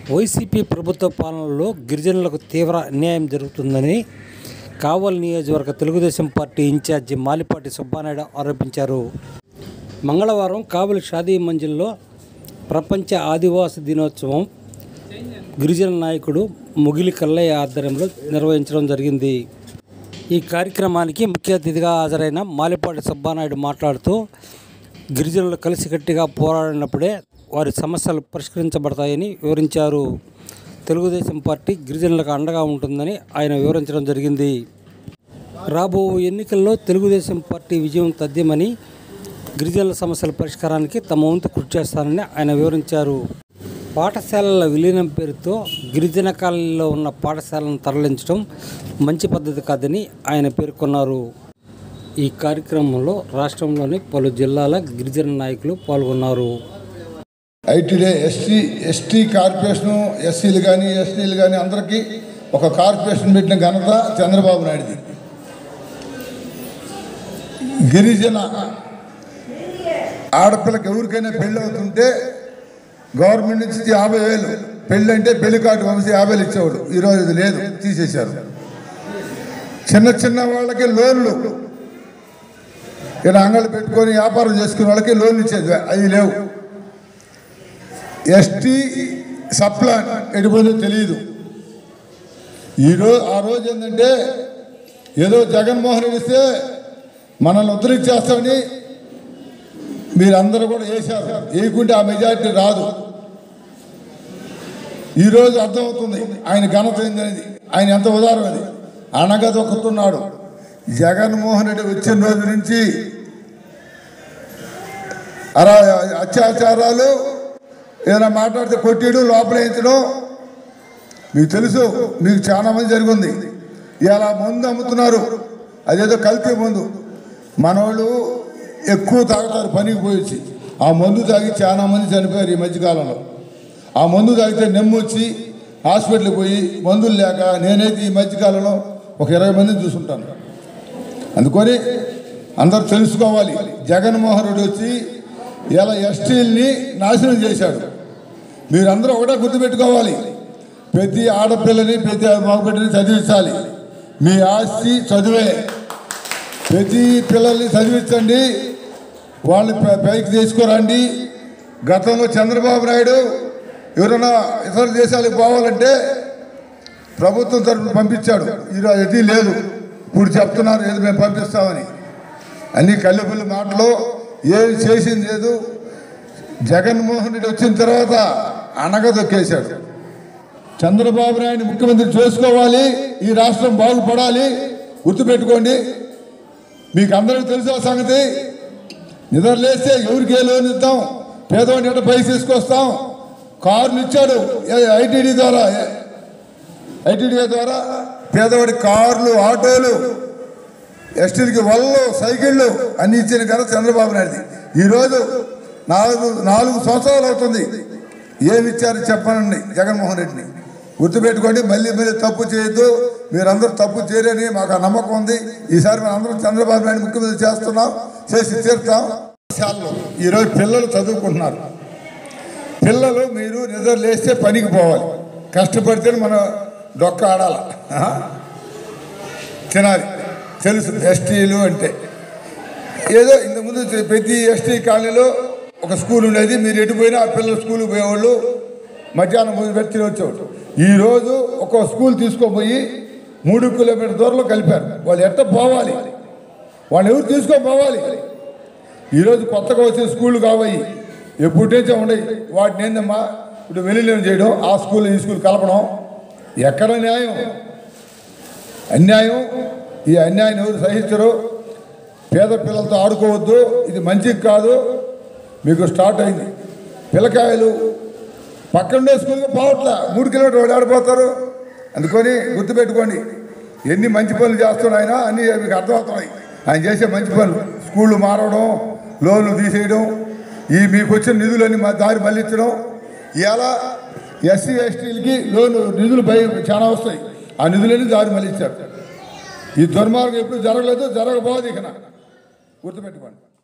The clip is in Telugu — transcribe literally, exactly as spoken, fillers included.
వైసీపీ ప్రభుత్వ పాలనలో గిరిజనులకు తీవ్ర అన్యాయం జరుగుతుందని కావలి నియోజకవర్గ తెలుగుదేశం పార్టీ ఇన్ఛార్జి మాలిపాటి సుబ్బానాయుడు ఆరోపించారు. మంగళవారం కావలి షాదీ మంజిల్లో ప్రపంచ ఆదివాసీ దినోత్సవం గిరిజన నాయకుడు ముగిలి కల్లయ్య ఆధ్వర్యంలో నిర్వహించడం జరిగింది. ఈ కార్యక్రమానికి ముఖ్య అతిథిగా హాజరైన మాలిపాటి సుబ్బానాయుడు మాట్లాడుతూ గిరిజనులు కలిసికట్టుగా పోరాడినప్పుడే వారి సమస్యలు పరిష్కరించబడతాయని వివరించారు. తెలుగుదేశం పార్టీ గిరిజనులకు అండగా ఉంటుందని ఆయన వివరించడం జరిగింది. రాబో ఎన్నికల్లో తెలుగుదేశం పార్టీ విజయం తథ్యమని, గిరిజనుల సమస్యల పరిష్కారానికి తమ వంతు కృషి చేస్తానని ఆయన వివరించారు. పాఠశాలల విలీనం పేరుతో గిరిజన కాలనీలో ఉన్న పాఠశాలను తరలించడం మంచి పద్ధతి కాదని ఆయన పేర్కొన్నారు. ఈ కార్యక్రమంలో రాష్ట్రంలోని పలు జిల్లాల గిరిజన నాయకులు పాల్గొన్నారు. ఐటీడీ ఎస్టీ ఎస్టీ కార్పొరేషను ఎస్సీలు కానీ ఎస్టీలు కానీ అందరికీ ఒక కార్పొరేషన్ పెట్టిన ఘనత చంద్రబాబు నాయుడుది. గిరిజన ఆడపిల్లకి ఎవరికైనా పెళ్ళి అవుతుంటే గవర్నమెంట్ నుంచి యాభై వేలు పెళ్ళి అంటే పెళ్లి కార్డు పంపిస్తే యాభై వేలు ఇచ్చేవాడు. ఈరోజు ఇది లేదు, తీసేశారు. చిన్న చిన్న వాళ్ళకి లోన్లు, ఇలా అంగళ్ళు పెట్టుకొని వ్యాపారం చేసుకునే వాళ్ళకి లోన్లు ఇచ్చేది అవి లేవు. ఎస్టీ సప్లాన్ ఎడిపోయిందో తెలియదు. ఈరోజు ఆ రోజు ఏంటంటే ఏదో జగన్మోహన్ రెడ్డి ఇస్తే మనల్ని ఉద్ధరించేస్తామని మీరందరూ కూడా వేశారు. వేయకుంటే ఆ మెజారిటీ రాదు. ఈరోజు అర్థమవుతుంది ఆయన ఘనత ఏందనేది, ఆయన ఎంత ఉదారం అది. అనగదొక్కుతున్నాడు. జగన్మోహన్ రెడ్డి వచ్చిన రోజు నుంచి అలా అత్యాచారాలు, ఏదైనా మాట్లాడితే కొట్టిడు, లోపల వేయించడం మీకు తెలుసు. మీకు చాలా మంది జరిగింది. ఇలా మందు అమ్ముతున్నారు, అదేదో కల్తీ మందు. మనోళ్ళు ఎక్కువ తాగుతారు పనికి పోయి. ఆ మందు తాగి చాలా మంది చనిపోయారు ఈ మధ్యకాలంలో. ఆ మందు తాగితే నెమ్ము వచ్చి హాస్పిటల్కి పోయి మందులు లేక నేనైతే ఈ మధ్యకాలంలో ఒక ఇరవై మందిని చూసుంటాను. అందుకొని అందరూ తెలుసుకోవాలి, జగన్మోహన్ రెడ్డి వచ్చి ఇలా ఎస్టీల్ని నాశనం చేశాడు. మీరందరూ ఒకటే గుర్తుపెట్టుకోవాలి, ప్రతి ఆడపిల్లని ప్రతి మగబిడ్డని చదివించాలి. మీ ఆస్తి చదువే. ప్రతి పిల్లల్ని చదివించండి, వాళ్ళని పైకి తీసుకురండి. గతంలో చంద్రబాబు నాయుడు ఎవరైనా ఇతర దేశాలకు పోవాలంటే ప్రభుత్వం తరఫున పంపించాడు. ఈరోజు అది లేదు. ఇప్పుడు చెప్తున్నారు ఏది మేము పంపిస్తామని. అన్ని కళ్ళెపుల్లి మాటలు, ఏది చేసింది లేదు. జగన్మోహన్ రెడ్డి వచ్చిన తర్వాత అనగదొక్కేశాడు. చంద్రబాబు నాయుడు ముఖ్యమంత్రి చేసుకోవాలి, ఈ రాష్ట్రం బాగుపడాలి. గుర్తుపెట్టుకోండి. మీకు అందరికీ తెలుసు ఆ సంగతి. నిద్రలేస్తే ఎవరికి ఏ లోన్ ఇద్దాం, పేదవాడిని ఎట్లా పైకి తీసుకొస్తాం. కార్లు ఇచ్చాడు ఐటీడీ ద్వారా, ఐటీడీ ద్వారా పేదవాడి కార్లు, ఆటోలు, ఎస్టీలకి వల్లు, సైకిళ్ళు అన్ని ఇచ్చిన కదా చంద్రబాబు నాయుడుది. ఈరోజు నాలుగు నాలుగు సంవత్సరాలు అవుతుంది. ఏమి ఇచ్చారు చెప్పనండి జగన్మోహన్ రెడ్డిని. గుర్తుపెట్టుకోండి. మళ్ళీ మళ్ళీ తప్పు చేయొద్దు. మీరందరూ తప్పు చేయరని మాకు ఆ నమ్మకం ఉంది. ఈసారి మనం అందరం చంద్రబాబు నాయుడు ముఖ్యమంత్రి చేస్తున్నాం, చేసి తీరుతాం. ఈరోజు పిల్లలు చదువుకుంటున్నారు. పిల్లలు మీరు నిద్ర లేస్తే పనికి పోవాలి, కష్టపడితే మన డొక్క ఆడాల, తినాలి. తెలుసు ఎస్టీలు అంటే ఏదో ఇంతకుముందు ప్రతి ఎస్టీ కాలనీలో ఒక స్కూల్ ఉండేది. మీరు ఎటుపోయినా ఆ పిల్లలు స్కూల్కి పోయేవాళ్ళు, మధ్యాహ్నం మూడు పెట్టి వచ్చేవాళ్ళు. ఈరోజు ఒక స్కూల్ తీసుకోపోయి మూడు కిలోమీటర్ దూరంలో కలిపారు. వాళ్ళు ఎట్ట పోవాలి, వాళ్ళు ఎవరు తీసుకొని పోవాలి. ఈరోజు కొత్తగా వచ్చే స్కూళ్ళు కావాలి, ఎప్పటి నుంచో ఉండయి. వాటిని ఏందమ్మా ఇప్పుడు విలీనం చేయడం, ఆ స్కూల్ ఈ స్కూల్ కలపడం. ఎక్కడ న్యాయం? అన్యాయం. ఈ అన్యాయం ఎవరు సహించరు. పేద పిల్లలతో ఆడుకోవద్దు, ఇది మంచిది కాదు. మీకు స్టార్ట్ అయింది. పిల్లకాయలు పక్కనే స్కూల్కి పోవట్లా, మూడు కిలోమీటర్లు వాడు ఆడిపోతారు. అందుకొని గుర్తుపెట్టుకోండి, ఎన్ని మంచి పనులు చేస్తున్నాయి ఆయన, అన్నీ మీకు అర్థమవుతున్నాయి. ఆయన చేసే మంచి పనులు, స్కూళ్ళు మారడం, లోన్లు తీసేయడం, ఈ మీకు వచ్చిన నిధులన్నీ మా దారి మళ్ళించడం. ఇలా ఎస్సీ ఎస్టీలకి లోన్లు నిధులు పై చాలా వస్తాయి. ఆ నిధులన్నీ దారి మళ్ళించారు. ఈ దుర్మార్గం ఎప్పుడు జరగలేదు, జరగబోదు. ఇక గుర్తుపెట్టుకోండి.